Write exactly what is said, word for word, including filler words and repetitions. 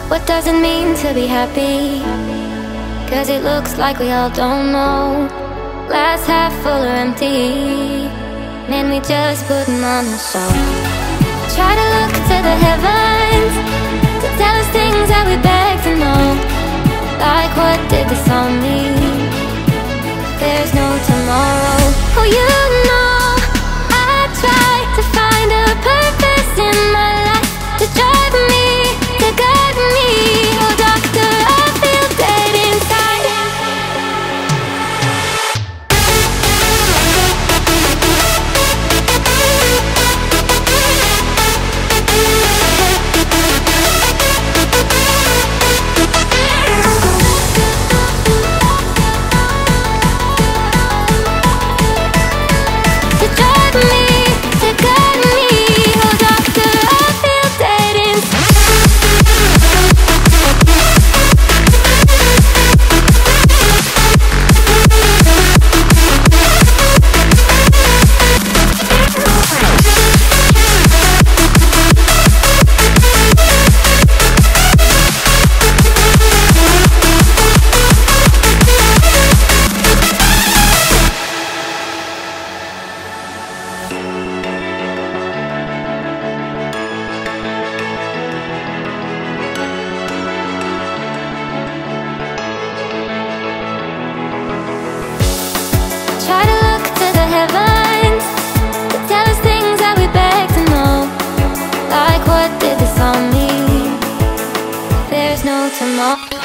What does it mean to be happy? Cause it looks like we all don't know. Glass half full or empty. Man, we just putting on a show. Try to look to the heavens to tell us things that we beg to know. Like what did this all mean? There's no tomorrow. Oh, you know I try to find a purpose in my life to drive me, to guide me. Oh doctor, I feel dead inside. Tomorrow.